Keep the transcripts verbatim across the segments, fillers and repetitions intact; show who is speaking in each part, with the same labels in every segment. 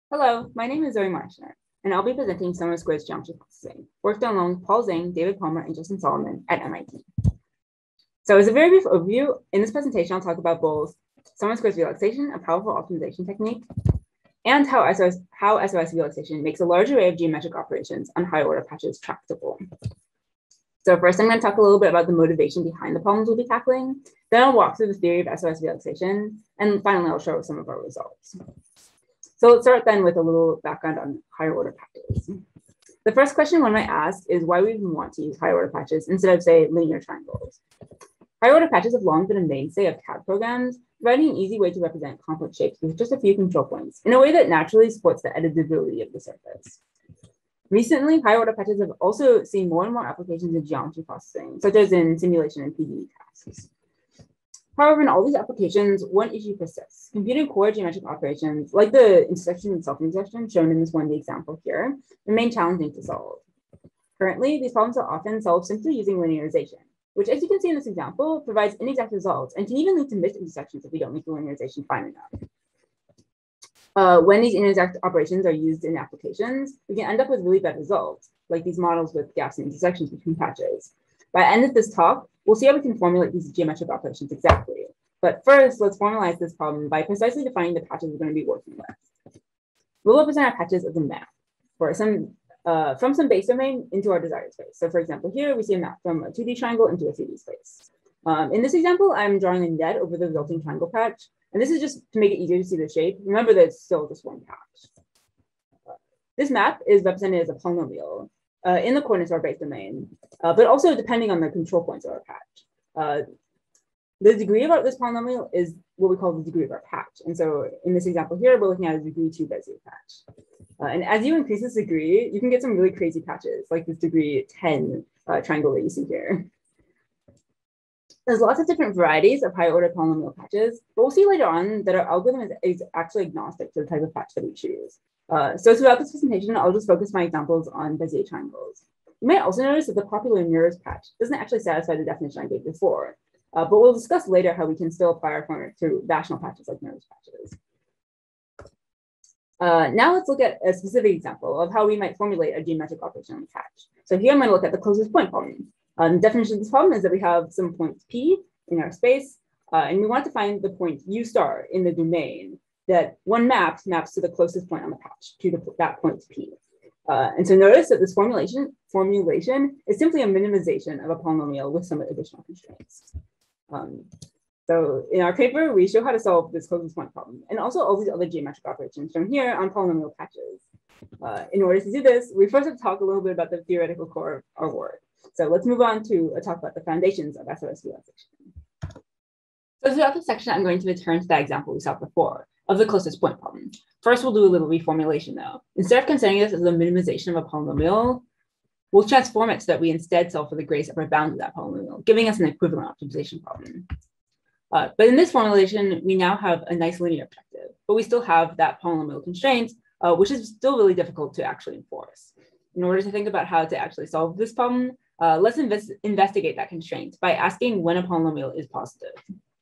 Speaker 1: Hello, my name is Zoe Marshner, and I'll be presenting Summer Square's geometry processing, worked on along with Paul Zhang, David Palmer, and Justin Solomon at M I T. So as a very brief overview, in this presentation, I'll talk about both Summer Square's relaxation, a powerful optimization technique, and how S O S, how S O S relaxation makes a large array of geometric operations on higher order patches tractable. So first, I'm going to talk a little bit about the motivation behind the problems we'll be tackling. Then I'll walk through the theory of S O S relaxation, and finally, I'll show some of our results. So let's start then with a little background on higher order patches. The first question one might ask is why we even want to use higher order patches instead of, say, linear triangles. Higher order patches have long been a mainstay of C A D programs, providing an easy way to represent complex shapes with just a few control points in a way that naturally supports the editability of the surface. Recently, higher order patches have also seen more and more applications in geometry processing, such as in simulation and P D E tasks. However, in all these applications, one issue persists. Computing core geometric operations, like the intersection and self-intersection shown in this one D example here, remain challenging to solve. Currently, these problems are often solved simply using linearization, which, as you can see in this example, provides inexact results and can even lead to missed intersections if we don't make the linearization fine enough. Uh, when these inexact operations are used in applications, we can end up with really bad results, like these models with gaps and intersections between patches. By the end of this talk, we'll see how we can formulate these geometric operations exactly. But first, let's formalize this problem by precisely defining the patches we're going to be working with. We'll represent our patches as a map for some, uh, from some base domain into our desired space. So for example, here we see a map from a two D triangle into a three D space. Um, in this example, I'm drawing a net over the resulting triangle patch. And this is just to make it easier to see the shape. Remember that it's still just one patch. Uh, this map is represented as a polynomial uh, in the coordinates of our base domain, uh, but also depending on the control points of our patch. Uh, the degree of our, this polynomial is what we call the degree of our patch. And so in this example here, we're looking at a degree two Bezier patch. Uh, and as you increase this degree, you can get some really crazy patches, like this degree ten uh, triangle that you see here. There's lots of different varieties of higher order polynomial patches, but we'll see later on that our algorithm is, is actually agnostic to the type of patch that we choose. Uh, so throughout this presentation, I'll just focus my examples on Bezier triangles. You might also notice that the popular mirrors patch doesn't actually satisfy the definition I gave before, uh, but we'll discuss later how we can still apply our formula to rational patches like mirrors patches. Uh, now let's look at a specific example of how we might formulate a geometric operation on a patch. So here I'm going to look at the closest point problem. Um, the definition of this problem is that we have some point P in our space, uh, and we want to find the point U star in the domain that one maps maps to the closest point on the patch, to the, that point P. Uh, and so notice that this formulation, formulation is simply a minimization of a polynomial with some additional constraints. Um, so in our paper, we show how to solve this closest point problem, and also all these other geometric operations shown here on polynomial patches. Uh, in order to do this, we first have to talk a little bit about the theoretical core of our work. So let's move on to uh, talk about the foundations of S O S relaxation. So throughout this section, I'm going to return to that example we saw before of the closest point problem. First, we'll do a little reformulation though. Instead of considering this as a minimization of a polynomial, we'll transform it so that we instead solve for the greatest upper bound of that polynomial, giving us an equivalent optimization problem. Uh, but in this formulation, we now have a nice linear objective, but we still have that polynomial constraint, uh, which is still really difficult to actually enforce. In order to think about how to actually solve this problem, Uh, let's invest, investigate that constraint by asking when a polynomial is positive.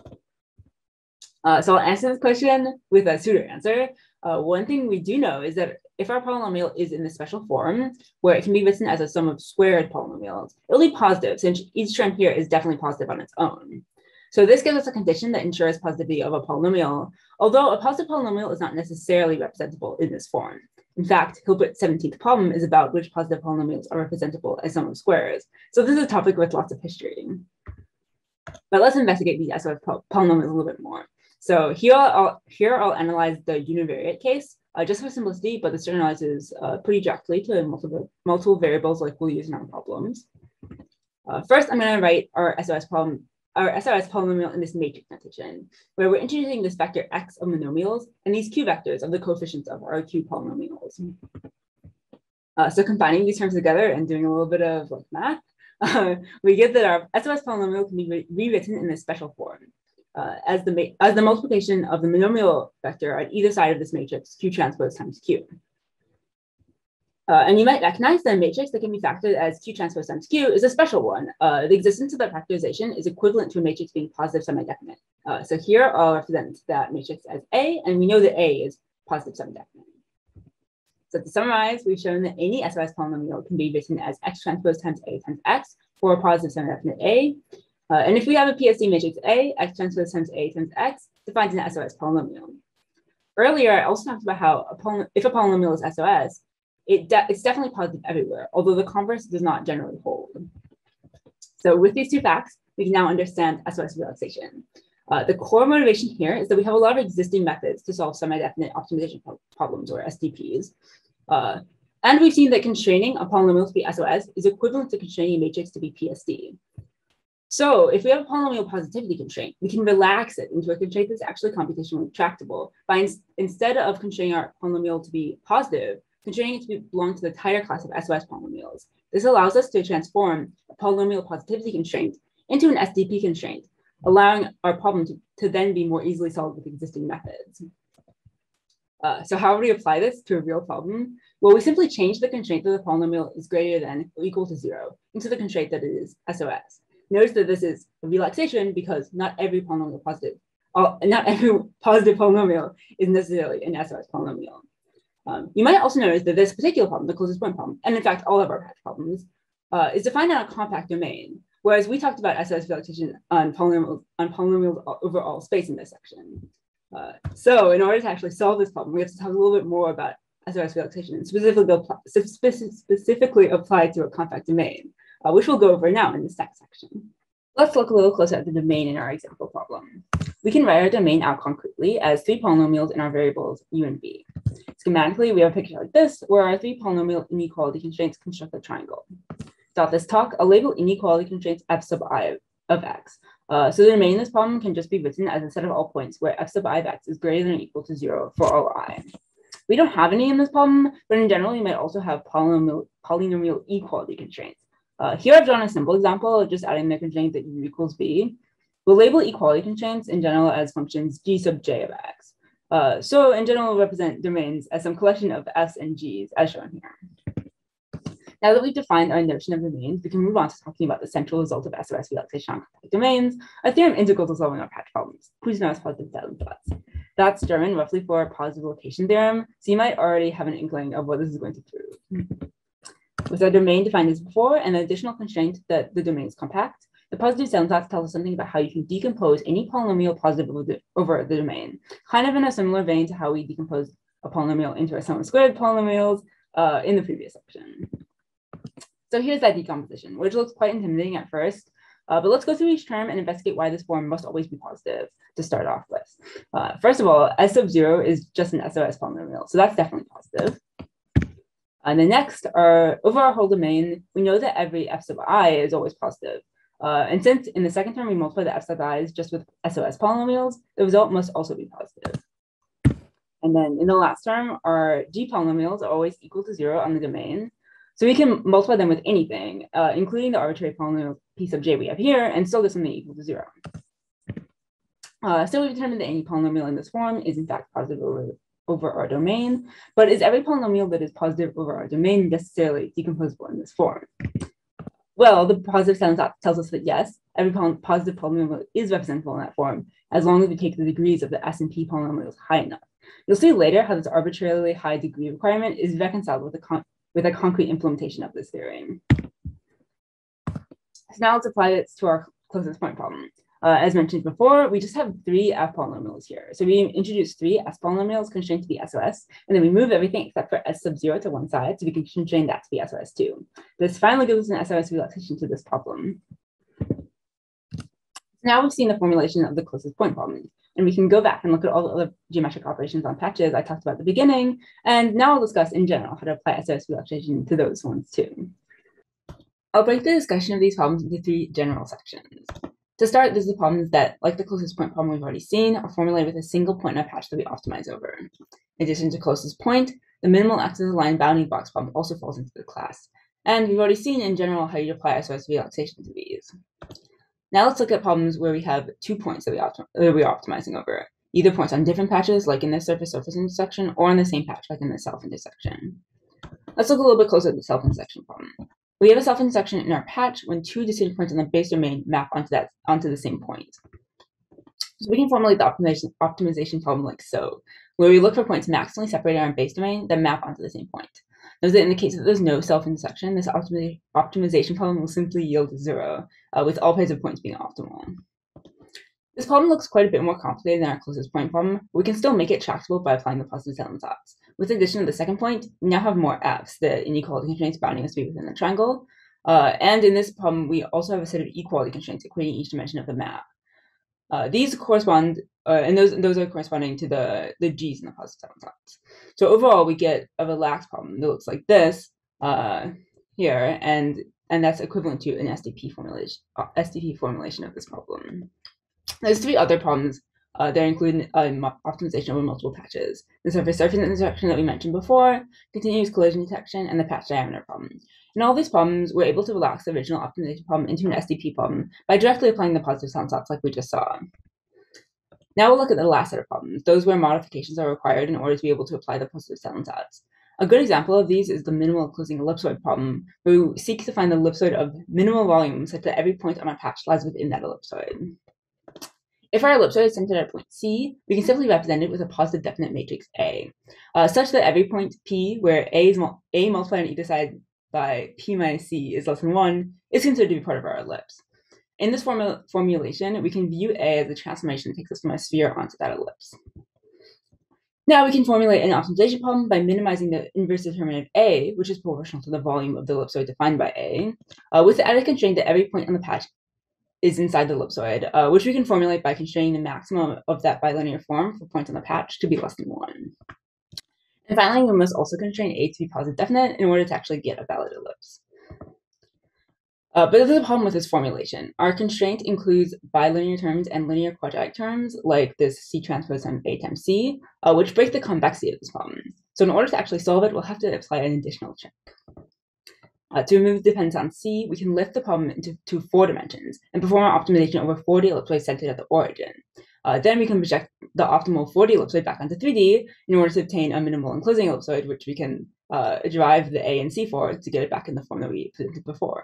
Speaker 1: Uh, so I'll answer this question with a pseudo answer. Uh, one thing we do know is that if our polynomial is in the special form, where it can be written as a sum of squared polynomials, it'll be positive since each term here is definitely positive on its own. So this gives us a condition that ensures positivity of a polynomial, although a positive polynomial is not necessarily representable in this form. In fact, Hilbert's seventeenth problem is about which positive polynomials are representable as sum of squares. So this is a topic with lots of history. But let's investigate these S O S polynomials a little bit more. So here I'll, here I'll analyze the univariate case, uh, just for simplicity, but this generalizes uh, pretty directly to multiple, multiple variables like we'll use in our problems. Uh, first, I'm going to write our S O S problem our S O S polynomial in this matrix notation, where we're introducing this vector x of monomials and these q vectors of the coefficients of our q polynomials. Uh, so combining these terms together and doing a little bit of like math, uh, we get that our S O S polynomial can be re rewritten in this special form uh, as, the as the multiplication of the monomial vector on either side of this matrix, q transpose times q. Uh, and you might recognize that a matrix that can be factored as q transpose times q is a special one. Uh, the existence of that factorization is equivalent to a matrix being positive semi-definite. Uh, so here I'll represent that matrix as A, and we know that A is positive semi-definite. So to summarize, we've shown that any S O S polynomial can be written as x transpose times A times x for a positive semi-definite A. Uh, and if we have a P S D matrix A, x transpose times A times x defines an S O S polynomial. Earlier, I also talked about how a if a polynomial is S O S, it de it's definitely positive everywhere, although the converse does not generally hold. So with these two facts, we can now understand S O S relaxation. Uh, the core motivation here is that we have a lot of existing methods to solve semi-definite optimization pro problems, or S D Ps. Uh, and we've seen that constraining a polynomial to be S O S is equivalent to constraining a matrix to be P S D. So if we have a polynomial positivity constraint, we can relax it into a constraint that's actually computationally tractable by in instead of constraining our polynomial to be positive, constraining it to be, belong to the tighter class of S O S polynomials. This allows us to transform a polynomial positivity constraint into an S D P constraint, allowing our problem to, to then be more easily solved with existing methods. Uh, so how would we apply this to a real problem? Well, we simply change the constraint that the polynomial is greater than or equal to zero into the constraint that it is S O S. Notice that this is a relaxation because not every polynomial positive, uh, not every positive polynomial is necessarily an S O S polynomial. Um, you might also notice that this particular problem, the closest point problem, and in fact all of our patch problems, uh, is defined on a compact domain. Whereas we talked about S O S relaxation on polynomials, on polynomials over all space in this section. Uh, so in order to actually solve this problem, we have to talk a little bit more about S O S relaxation and specifically, apply, specifically applied to a compact domain, uh, which we'll go over now in this next section. Let's look a little closer at the domain in our example problem. We can write our domain out concretely as three polynomials in our variables u and v. Schematically, we have a picture like this, where our three polynomial inequality constraints construct a triangle. Throughout this talk, I'll label inequality constraints f sub I of x. Uh, so the domain in this problem can just be written as a set of all points where f sub I of x is greater than or equal to zero for all I. We don't have any in this problem, but in general, you might also have polynomial, polynomial equality constraints. Uh, here I've drawn a simple example of just adding the constraint that u equals b. We'll label equality constraints in general as functions g sub j of x. Uh, so in general, we'll represent domains as some collection of f's and g's as shown here. Now that we've defined our notion of domains, we can move on to talking about the central result of S O S relaxation on compact domains, a theorem integral to solving our patch problems, whose known as positive thousand thoughts. That's German roughly for positive location theorem, so you might already have an inkling of what this is going to prove. With our domain defined as before and an additional constraint that the domain is compact, the positive Selbensatz tells us something about how you can decompose any polynomial positive over the, over the domain, kind of in a similar vein to how we decompose a polynomial into a sum of squared polynomials uh, in the previous section. So here's that decomposition, which looks quite intimidating at first, uh, but let's go through each term and investigate why this form must always be positive to start off with. Uh, first of all, s sub zero is just an S O S polynomial, so that's definitely positive. And then next, our, over our whole domain, we know that every f sub I is always positive. Uh, and since in the second term we multiply the f sub i's just with S O S polynomials, the result must also be positive. And then in the last term, our g polynomials are always equal to zero on the domain. So we can multiply them with anything, uh, including the arbitrary polynomial p sub j we have here, and still get something equal to zero. Uh, so we've determined that any polynomial in this form is in fact positive over, over our domain, but is every polynomial that is positive over our domain necessarily decomposable in this form? Well, the positive Selbensatz tells us that yes, every poly positive polynomial is representable in that form, as long as we take the degrees of the S and P polynomials high enough. You'll see later how this arbitrarily high degree requirement is reconciled with a con with a concrete implementation of this theorem. So now let's apply this to our closest point problem. Uh, as mentioned before, we just have three f polynomials here. So we introduce three s polynomials constrained to be S O S, and then we move everything except for s sub zero to one side, so we can constrain that to be S O S too. This finally gives us an S O S relaxation to this problem. Now we've seen the formulation of the closest point problem, and we can go back and look at all the other geometric operations on patches I talked about at the beginning, and now I'll discuss in general how to apply S O S relaxation to those ones too. I'll break the discussion of these problems into three general sections. To start, these are the problems that, like the closest point problem we've already seen, are formulated with a single point in a patch that we optimize over. In addition to closest point, the minimal axis aligned bounding box problem also falls into the class, and we've already seen in general how you apply S O S relaxation to these. Now let's look at problems where we have two points that we optim that we're optimizing over, either points on different patches, like in the surface-surface intersection, or on the same patch, like in the self-intersection. Let's look a little bit closer at the self-intersection problem. We have a self-intersection in our patch when two distinct points on the base domain map onto that onto the same point. So we can formulate the optimization, optimization problem like so. where we look for points maximally separated on our base domain that map onto the same point. Notice that in the case that there's no self-intersection, this optimi optimization problem will simply yield zero, uh, with all pairs of points being optimal. This problem looks quite a bit more complicated than our closest point problem, but we can still make it tractable by applying the positive Selden-Sachs. With the addition of the second point, we now have more f's, the inequality constraints bounding us to be within the triangle. Uh, and in this problem, we also have a set of equality constraints equating each dimension of the map. Uh, these correspond, uh, and those those are corresponding to the, the g's in the positive Selden-Sachs. So overall, we get a relaxed problem that looks like this uh, here, and and that's equivalent to an S D P formulation uh, S D P formulation of this problem. There's three other problems uh, that include uh, optimization over multiple patches: the surface surface intersection that we mentioned before, continuous collision detection, and the patch diameter problem. In all these problems, we're able to relax the original optimization problem into an S D P problem by directly applying the positive Selden-Sachs like we just saw. Now we'll look at the last set of problems, those where modifications are required in order to be able to apply the positive Selden-Sachs. A good example of these is the minimal closing ellipsoid problem, where we seek to find the ellipsoid of minimal volume such that every point on our patch lies within that ellipsoid. If our ellipsoid is centered at point C, we can simply represent it with a positive definite matrix A, uh, such that every point P where A is mul A multiplied on either side by P minus C is less than one is considered to be part of our ellipse. In this formu formulation, we can view A as a transformation that takes us from a sphere onto that ellipse. Now we can formulate an optimization problem by minimizing the inverse determinant of A, which is proportional to the volume of the ellipsoid defined by A, uh, with the added constraint that every point on the patch is inside the ellipsoid, uh, which we can formulate by constraining the maximum of that bilinear form for points on the patch to be less than one. And finally, we must also constrain A to be positive definite in order to actually get a valid ellipse. Uh, but there's a problem with this formulation. Our constraint includes bilinear terms and linear quadratic terms, like this C transpose times A times C, uh, which break the convexity of this problem. So in order to actually solve it, we'll have to apply an additional check. Uh, to remove dependence on C, we can lift the problem into to four dimensions and perform our optimization over four D ellipsoids centered at the origin. Uh, then we can project the optimal four D ellipsoid back onto three D in order to obtain a minimal enclosing ellipsoid, which we can uh, derive the A and C for to get it back in the form that we presented before.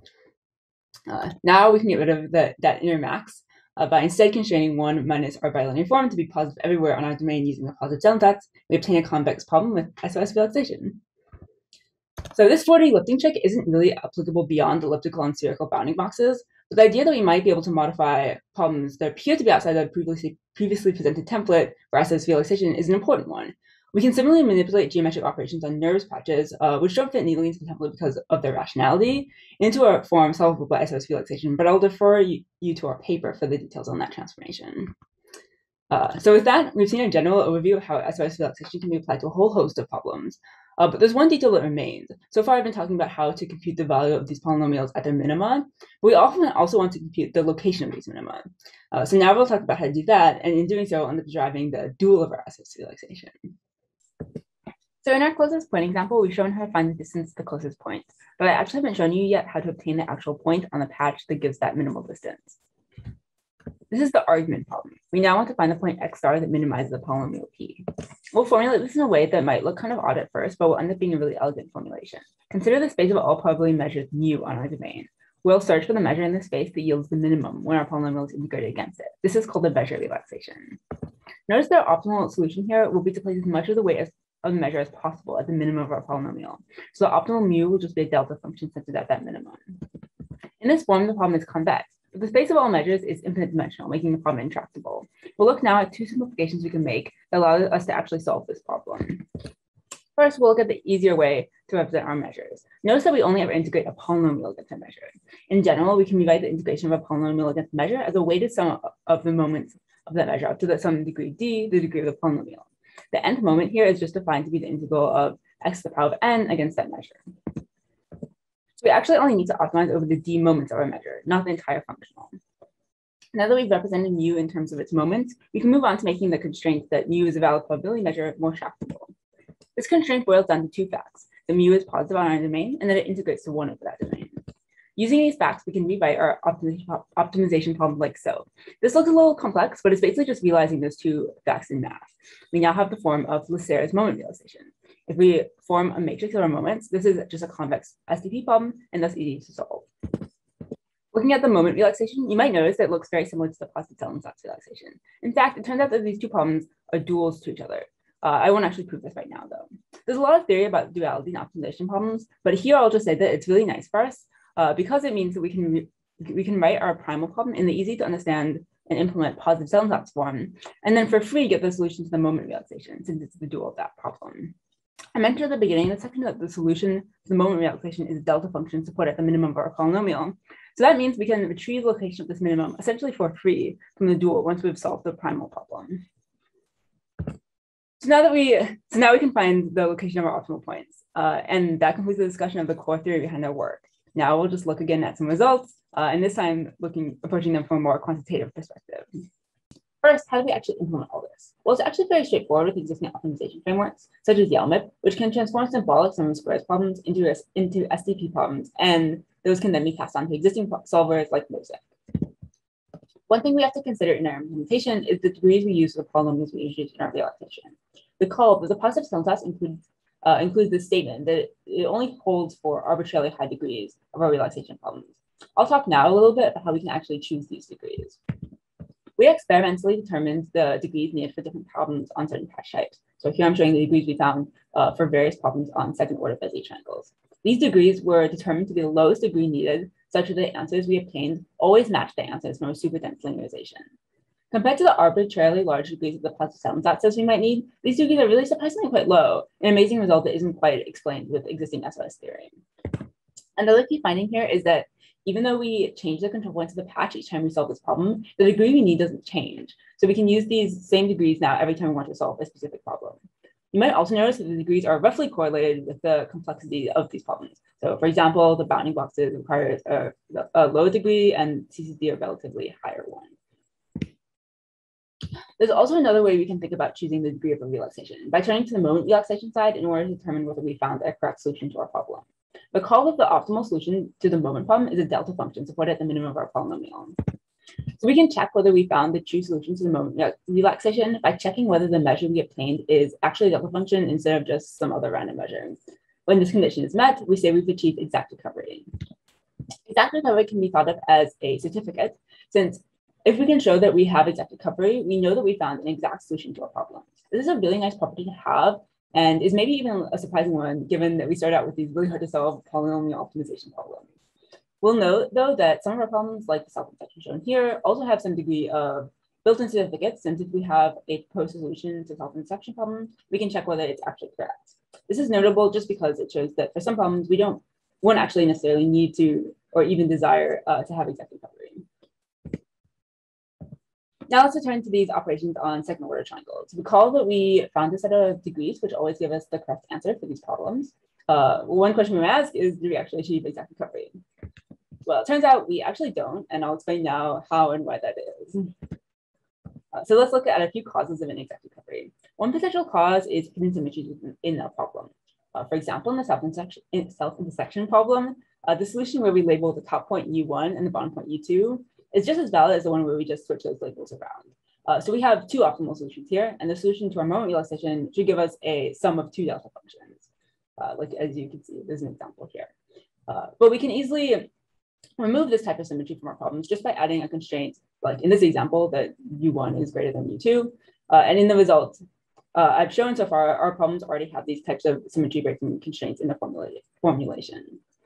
Speaker 1: Uh, now we can get rid of the, that inner max uh, by instead constraining one minus our bilinear form to be positive everywhere on our domain using the positive Selden-Sachs. We obtain a convex problem with S O S relaxation. So this four D lifting trick isn't really applicable beyond elliptical and spherical bounding boxes, but the idea that we might be able to modify problems that appear to be outside the previously, previously presented template for S O S relaxation is an important one. We can similarly manipulate geometric operations on nerves patches, uh, which don't fit neatly into the template because of their rationality, into a form solvable by S O S relaxation, but I'll defer you, you to our paper for the details on that transformation. Uh, so with that, we've seen a general overview of how S O S relaxation can be applied to a whole host of problems. Uh, but there's one detail that remains. So far, I've been talking about how to compute the value of these polynomials at their minima, but we often also want to compute the location of these minima. Uh, so now we'll talk about how to do that, and in doing so, I'll end up deriving the dual of our S O S relaxation. So in our closest point example, we've shown how to find the distance to the closest point, but I actually haven't shown you yet how to obtain the actual point on the patch that gives that minimal distance. This is the argument problem. We now want to find the point x star that minimizes the polynomial p. We'll formulate this in a way that might look kind of odd at first, but will end up being a really elegant formulation. Consider the space of all probability measures mu on our domain. We'll search for the measure in the space that yields the minimum when our polynomial is integrated against it. This is called the measure relaxation. Notice that our optimal solution here will be to place as much of the weight as, of the measure as possible at the minimum of our polynomial. So the optimal mu will just be a delta function centered at that minimum. In this form, the problem is convex. But the space of all measures is infinite dimensional, making the problem intractable. We'll look now at two simplifications we can make that allow us to actually solve this problem. First, we'll look at the easier way to represent our measures. Notice that we only ever integrate a polynomial against a measure. In general, we can rewrite the integration of a polynomial against a measure as a weighted sum of the moments of that measure up to the some degree d, the degree of the polynomial. The nth moment here is just defined to be the integral of x to the power of n against that measure. So we actually only need to optimize over the d moments of our measure, not the entire functional. Now that we've represented mu in terms of its moments, we can move on to making the constraint that mu is a valid probability measure more tractable. This constraint boils down to two facts: that mu is positive on our domain and that it integrates to one over that domain. Using these facts, we can rewrite our optimization, optimization problem like so. This looks a little complex, but it's basically just realizing those two facts in math. We now have the form of Lasserre's moment realization. If we form a matrix of our moments, this is just a convex S D P problem and thus easy to solve. Looking at the moment relaxation, you might notice that it looks very similar to the positive Selden-Sachs relaxation. In fact, it turns out that these two problems are duals to each other. Uh, I won't actually prove this right now, though. There's a lot of theory about duality and optimization problems, but here I'll just say that it's really nice for us uh, because it means that we can we can write our primal problem in the easy to understand and implement positive Selden's form, and then for free get the solution to the moment relaxation, since it's the dual of that problem. I mentioned at the beginning of the section that the solution to the moment relaxation is a delta function supported at the minimum of our polynomial. So that means we can retrieve the location of this minimum essentially for free from the dual once we've solved the primal problem. So now that we, so now we can find the location of our optimal points, uh, and that completes the discussion of the core theory behind our work. Now we'll just look again at some results, uh, and this time looking, approaching them from a more quantitative perspective. First, how do we actually implement all this? Well, it's actually very straightforward with existing optimization frameworks, such as YALMIP, which can transform symbolic sum of squares problems into, into S T P problems, and those can then be passed on to existing solvers like MOSAIC. One thing we have to consider in our implementation is the degrees we use for the polynomials we introduce in our relaxation. Recall that the positive Selden's includes uh, includes the statement that it only holds for arbitrarily high degrees of our relaxation problems. I'll talk now a little bit about how we can actually choose these degrees. We experimentally determined the degrees needed for different problems on certain patch types. So here I'm showing the degrees we found uh, for various problems on second order Bezier triangles. These degrees were determined to be the lowest degree needed, such that the answers we obtained always match the answers from a super dense linearization. Compared to the arbitrarily large degrees of the positive Selden's access we might need, these degrees are really surprisingly quite low, an amazing result that isn't quite explained with existing S O S theory. Another key finding here is that even though we change the control points of the patch each time we solve this problem, the degree we need doesn't change. So we can use these same degrees now every time we want to solve a specific problem. You might also notice that the degrees are roughly correlated with the complexity of these problems. So for example, the bounding boxes require a, a low degree and C C D a relatively higher one. There's also another way we can think about choosing the degree of a relaxation by turning to the moment relaxation side in order to determine whether we found a correct solution to our problem. Recall that the optimal solution to the moment problem is a delta function supported at the minimum of our polynomial. So we can check whether we found the true solution to the moment relaxation by checking whether the measure we obtained is actually a delta function instead of just some other random measure. When this condition is met, we say we've achieved exact recovery. Exact recovery can be thought of as a certificate, since if we can show that we have exact recovery, we know that we found an exact solution to our problem. This is a really nice property to have, and is maybe even a surprising one, given that we started out with these really hard to solve polynomial optimization problems. We'll note, though, that some of our problems, like the self-infection shown here, also have some degree of built-in certificates, since if we have a proposed solution to self-infection problem, we can check whether it's actually correct. This is notable just because it shows that for some problems, we don't won't actually necessarily need to or even desire uh, to have exact recovery. Now let's return to these operations on second order triangles. Recall that we found a set of degrees which always give us the correct answer for these problems. Uh, one question we ask is, do we actually achieve exact recovery? Well, it turns out we actually don't, and I'll explain now how and why that is. Uh, so let's look at a few causes of inexact recovery. One potential cause is hidden symmetries in a problem. Uh, for example, in the self-intersection self-intersection problem, uh, the solution where we label the top point U one and the bottom point U two is just as valid as the one where we just switch those labels around. Uh, so we have two optimal solutions here, and the solution to our moment relaxation should give us a sum of two delta functions. Uh, like as you can see, there's an example here. Uh, but we can easily remove this type of symmetry from our problems just by adding a constraint, like in this example, that U one is greater than U two. Uh, and in the result, uh, I've shown so far, our problems already have these types of symmetry breaking constraints in the formula formulation.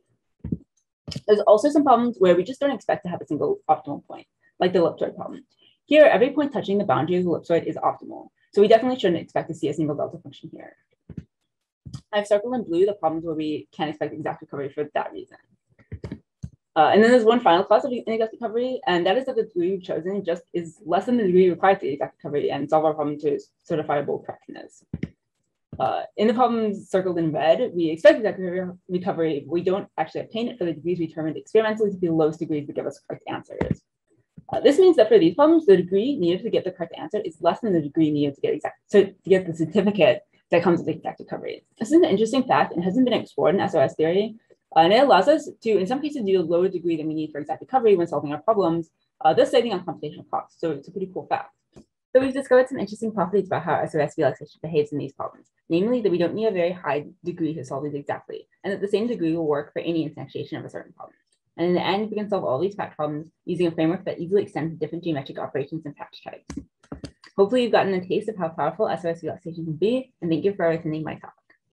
Speaker 1: There's also some problems where we just don't expect to have a single optimal point, like the ellipsoid problem. Here, every point touching the boundary of the ellipsoid is optimal, so we definitely shouldn't expect to see a single delta function here. I've circled in blue the problems where we can't expect exact recovery for that reason. Uh, and then there's one final class of inexact recovery, and that is that the degree we've chosen just is less than the degree required for exact recovery and solve our problem to certifiable correctness. Uh, in the problems circled in red, we expect exact recovery, but we don't actually obtain it for the degrees we determined experimentally to be the lowest degrees that give us correct answers. Uh, this means that for these problems, the degree needed to get the correct answer is less than the degree needed to get exact, so to get the certificate that comes with exact recovery. This is an interesting fact and hasn't been explored in S O S theory, uh, and it allows us to, in some cases, do a lower degree than we need for exact recovery when solving our problems, uh, thus saving on computational costs. So it's a pretty cool fact. So we've discovered some interesting properties about how S O S relaxation behaves in these problems, namely that we don't need a very high degree to solve these exactly, and that the same degree will work for any instantiation of a certain problem. And in the end, we can solve all these patch problems using a framework that easily extends to different geometric operations and patch types. Hopefully you've gotten a taste of how powerful S O S relaxation can be, and thank you for attending my talk.